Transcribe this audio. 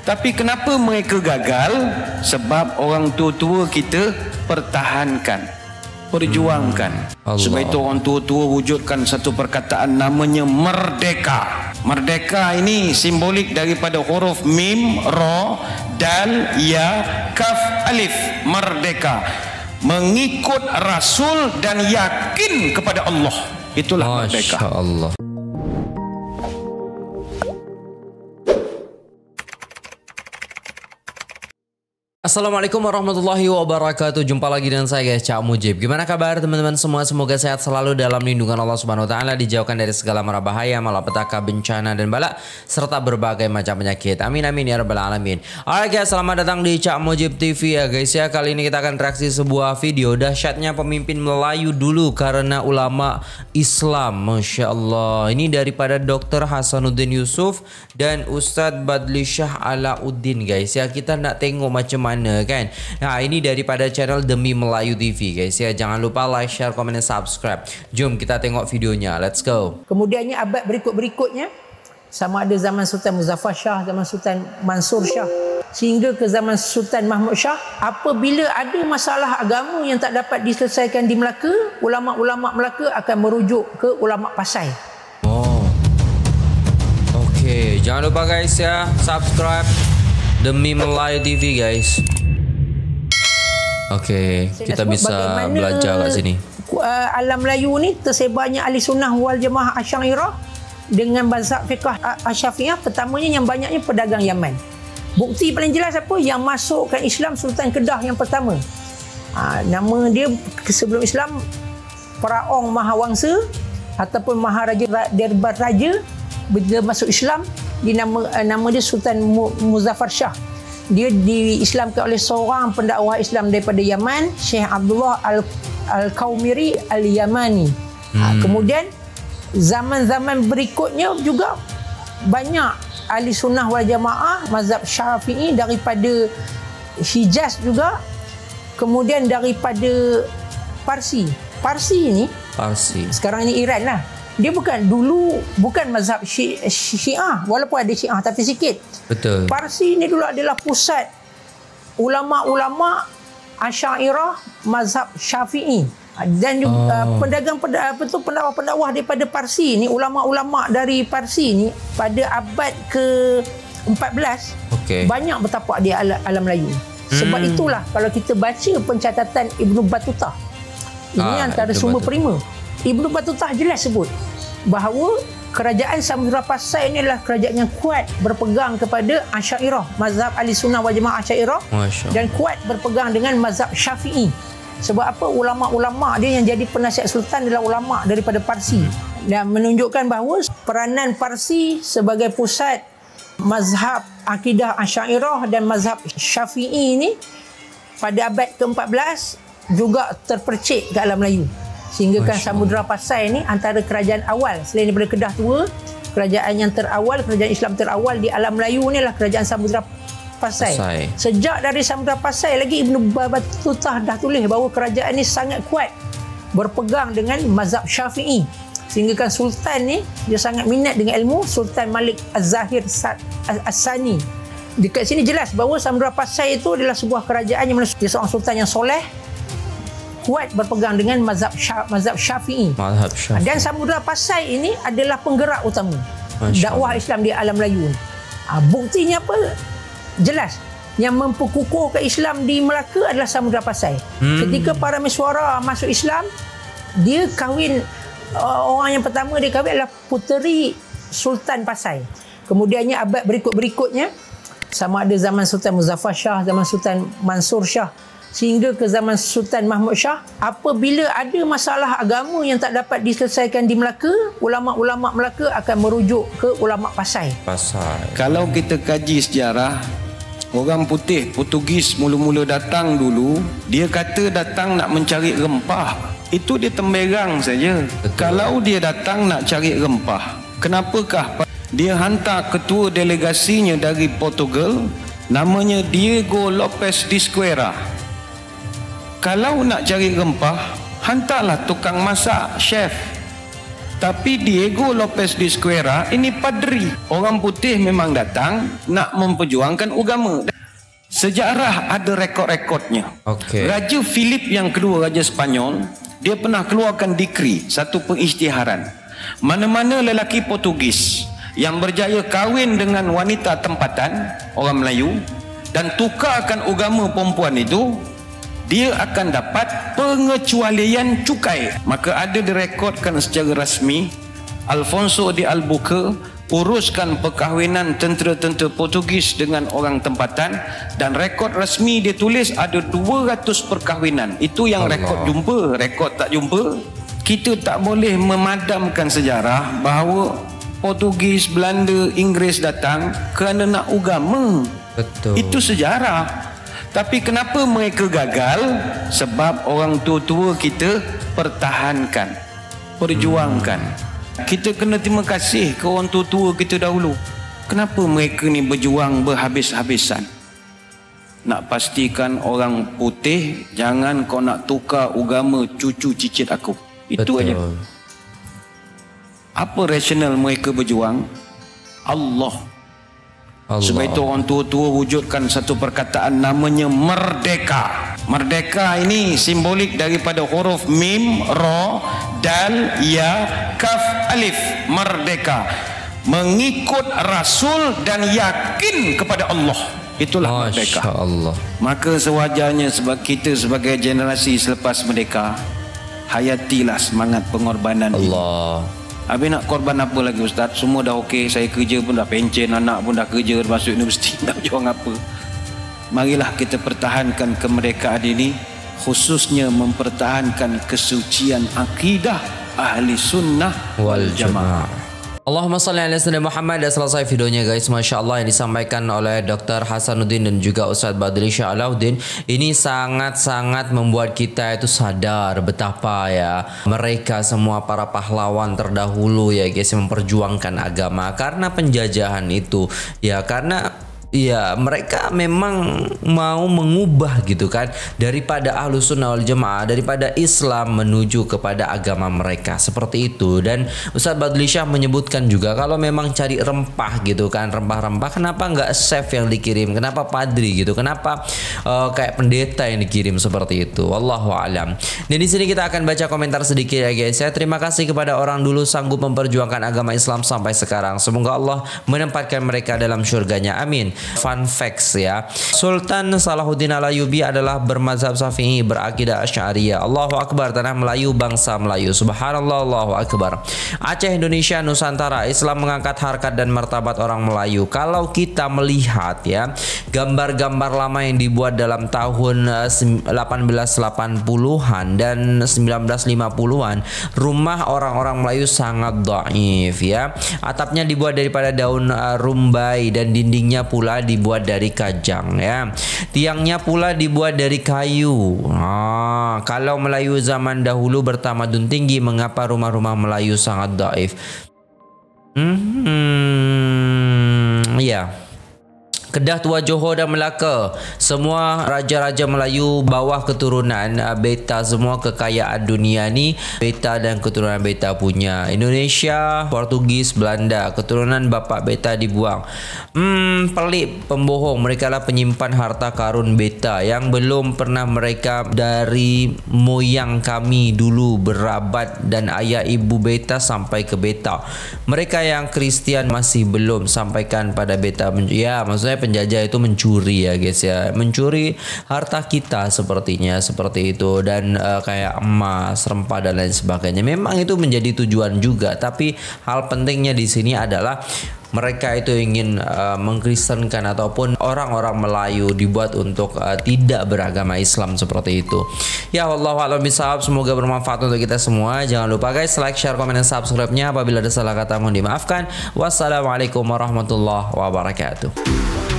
Tapi kenapa mereka gagal? Sebab orang tua-tua kita pertahankan, perjuangkan. Sebab itu orang tua-tua wujudkan satu perkataan namanya merdeka. Merdeka ini simbolik daripada huruf mim, ra, dal, ya, kaf, alif. Merdeka, mengikut Rasul dan yakin kepada Allah. Itulah merdeka. Masya Allah. Assalamualaikum warahmatullahi wabarakatuh. Jumpa lagi dengan saya guys, Cak Mujib. Gimana kabar teman-teman semua? Semoga sehat selalu dalam lindungan Allah Subhanahu wa taala, dijauhkan dari segala mara bahaya, malapetaka, bencana dan bala serta berbagai macam penyakit. Amin amin ya rabbal alamin. Alright guys, selamat datang di Cak Mujib TV ya guys ya. Kali ini kita akan reaksi sebuah video dahsyatnya pemimpin Melayu dulu karena ulama Islam. Masya Allah. Ini daripada Dr. Hasanuddin Yusuf dan Ustadz Badli Shah Alauddin guys ya. Kita nak tengok macam mana kan. Nah, ini daripada channel Demi Melayu TV guys ya. Jangan lupa like, share, komen dan subscribe. Jom kita tengok videonya. Let's go. Kemudiannya abad berikut-berikutnya, sama ada zaman Sultan Muzaffar Shah, zaman Sultan Mansur Shah, sehingga ke zaman Sultan Mahmud Shah, apabila ada masalah agama yang tak dapat diselesaikan di Melaka, ulama-ulama Melaka akan merujuk ke ulama Pasai. Okey, jangan lupa guys ya, subscribe Demi Melayu TV guys. Okey, kita bisa belajar kat sini. Alam Melayu ni tersebarnya ahli sunnah wal jamaah Asy'ariyah dengan mazhab fiqh Asy-Syafi'iyah. Pertamanya yang banyaknya pedagang Yaman. Bukti paling jelas apa? Yang masukkan Islam Sultan Kedah yang pertama. Nama dia sebelum Islam Faraong Mahawangsa ataupun Maharaja Derbar Raja. Bila masuk Islam, nama dia Sultan Muzaffar Shah. Dia diislamkan oleh seorang pendakwah Islam daripada Yaman, Syekh Abdullah Al-Qaumiri Al-Yamani. Kemudian zaman-zaman berikutnya juga banyak ahli sunnah wal jamaah mazhab Syafi'i daripada Hijaz juga. Kemudian daripada Parsi ini sekarang ini Iran lah. Dia bukan mazhab Syiah, walaupun ada Syiah tapi sikit. Betul. Parsi ni dulu adalah pusat ulama-ulama Asy'ariyah mazhab Syafi'i. Dan juga pendakwah-pendakwah daripada Parsi ni, ulama-ulama dari Parsi ni pada abad ke-14 banyak bertapak di alam Melayu. Sebab itulah kalau kita baca pencatatan Ibnu Battutah, ini antara sumber prima. Ibnu Battutah jelas sebut bahawa kerajaan Samudra Pasai ini adalah kerajaan yang kuat berpegang kepada Asy'ariyah, mazhab ahli sunnah wal jamaah Asy'ariyah, dan kuat berpegang dengan mazhab Syafi'i. Sebab apa? Ulama-ulama dia yang jadi penasihat sultan adalah ulama daripada Parsi, dan menunjukkan bahawa peranan Parsi sebagai pusat mazhab akidah Asy'ariyah dan mazhab Syafi'i ini pada abad ke-14 juga terpercik ke alam Melayu. Sehingga kan Samudra Pasai ni antara kerajaan awal selain daripada Kedah Tua, kerajaan yang terawal, kerajaan Islam terawal di alam Melayu ni adalah kerajaan Samudra Pasai. Sejak dari Samudra Pasai lagi Ibnu Battutah dah tulis bahawa kerajaan ni sangat kuat berpegang dengan mazhab Syafi'i. Sehingga kan sultan ni dia sangat minat dengan ilmu. Sultan Malik Az-Zahir As-Sani. Dekat sini jelas bahawa Samudra Pasai itu adalah sebuah kerajaan yang dia seorang sultan yang soleh, kuat berpegang dengan mazhab Syafi'i. Dan Samudra Pasai ini adalah penggerak utama dakwah Islam di alam Melayu. Buktinya apa? Jelas. Yang memperkukuhkan Islam di Melaka adalah Samudra Pasai. Ketika para mesyuara masuk Islam, dia kahwin, orang yang pertama dia kahwin adalah puteri Sultan Pasai. Kemudiannya abad berikut-berikutnya, sama ada zaman Sultan Muzaffar Shah, zaman Sultan Mansur Shah, sehingga ke zaman Sultan Mahmud Shah, apabila ada masalah agama yang tak dapat diselesaikan di Melaka, ulama-ulama Melaka akan merujuk ke ulama Pasai. Kalau kita kaji sejarah, orang putih Portugis mula-mula datang dulu, dia kata datang nak mencari rempah. Itu dia temberang saja. Kalau dia datang nak cari rempah, kenapakah dia hantar ketua delegasinya dari Portugal, namanya Diego Lopes de Esquerra. Kalau nak cari rempah, hantarlah tukang masak, chef. Tapi Diego Lopez de Esquerra ini padri. Orang putih memang datang nak memperjuangkan agama. Sejarah ada rekod-rekodnya. Raja Philip yang kedua, Raja Spanyol, dia pernah keluarkan dekri, satu pengisytiharan. Mana-mana lelaki Portugis yang berjaya kahwin dengan wanita tempatan, orang Melayu, dan tukarkan agama perempuan itu, dia akan dapat pengecualian cukai. Maka ada direkodkan secara rasmi, Alfonso de Albuquerque uruskan perkahwinan tentera-tentera Portugis dengan orang tempatan, dan rekod rasmi dia tulis ada 200 perkahwinan. Itu yang rekod jumpa. Rekod tak jumpa, kita tak boleh memadamkan sejarah bahawa Portugis, Belanda, Inggeris datang kerana nak agama. Betul. Itu sejarah. Tapi kenapa mereka gagal? Sebab orang tua-tua kita pertahankan, perjuangkan. Kita kena terima kasih ke orang tua-tua kita dahulu. Kenapa mereka ni berjuang berhabis-habisan? Nak pastikan orang putih, jangan kau nak tukar agama cucu cicit aku. Itu aja. Apa rasional mereka berjuang? Allah. Sebab itu orang tua-tua wujudkan satu perkataan namanya merdeka. Merdeka ini simbolik daripada huruf mim, ra, dal, ya, kaf, alif. Merdeka, mengikut Rasul dan yakin kepada Allah. Itulah merdeka. Allah. Maka sewajarnya sebab kita sebagai generasi selepas merdeka, hayatilah semangat pengorbanan Allah. Habis nak korban apa lagi Ustaz? Semua dah okey, saya kerja pun dah pencen, anak pun dah kerja, masuk universiti, nak berjuang apa? Marilah kita pertahankan kemerdekaan ini, khususnya mempertahankan kesucian akidah ahli sunnah wal jamaah. Allahumma salli ala sayyidina Muhammad. Dah selesai videonya guys, Masya Allah, yang disampaikan oleh Dr. Hasanuddin dan juga Ustaz Badli Shah Alauddin. Ini sangat-sangat membuat kita itu sadar betapa ya mereka semua para pahlawan terdahulu ya guys, yang memperjuangkan agama karena penjajahan itu ya, karena ya mereka memang mau mengubah gitu kan, daripada Ahlus Sunnah wal Jamaah, daripada Islam menuju kepada agama mereka, seperti itu. Dan Ustaz Badli Shah menyebutkan juga kalau memang cari rempah gitu kan, rempah-rempah, kenapa nggak chef yang dikirim, kenapa padri gitu, kenapa kayak pendeta yang dikirim seperti itu. Wallahu alam. Dan di sini kita akan baca komentar sedikit ya guys. Saya terima kasih kepada orang dulu sanggup memperjuangkan agama Islam sampai sekarang. Semoga Allah menempatkan mereka dalam surganya. Amin. Fun facts ya. Sultan Salahuddin Al-Ayyubi adalah bermazhab Syafi'i, berakidah Asy'ariyah. Allahu Akbar, tanah Melayu, bangsa Melayu. Subhanallah, Allahu Akbar. Aceh, Indonesia, Nusantara, Islam mengangkat harkat dan martabat orang Melayu. Kalau kita melihat ya, gambar-gambar lama yang dibuat dalam tahun 1880-an dan 1950-an, rumah orang-orang Melayu sangat dhaif ya. Atapnya dibuat daripada daun rumbai dan dindingnya pula dibuat dari kajang ya. Tiangnya pula dibuat dari kayu. Kalau Melayu zaman dahulu bertamadun tinggi, mengapa rumah-rumah Melayu sangat dhaif? Ya. Kedah, Tua Johor dan Melaka, semua raja-raja Melayu bawah keturunan beta, semua kekayaan dunia ni beta dan keturunan beta punya. Indonesia, Portugis, Belanda, keturunan bapak beta dibuang. Pelik, pembohong, mereka lah penyimpan harta karun beta yang belum pernah mereka dari moyang kami dulu berabat dan ayah ibu beta sampai ke beta. Mereka yang Kristian masih belum sampaikan pada beta. Ya, maksudnya penjajah itu mencuri ya guys ya, mencuri harta kita sepertinya, seperti itu. Dan kayak emas, rempah dan lain sebagainya, memang itu menjadi tujuan juga. Tapi hal pentingnya di sini adalah mereka itu ingin mengkristenkan ataupun orang-orang Melayu dibuat untuk tidak beragama Islam seperti itu. Ya, wallahu a'lam bishawab. Semoga bermanfaat untuk kita semua. Jangan lupa guys, like, share, komen, dan subscribe-nya. Apabila ada salah kata mohon dimaafkan. Wassalamualaikum warahmatullahi wabarakatuh.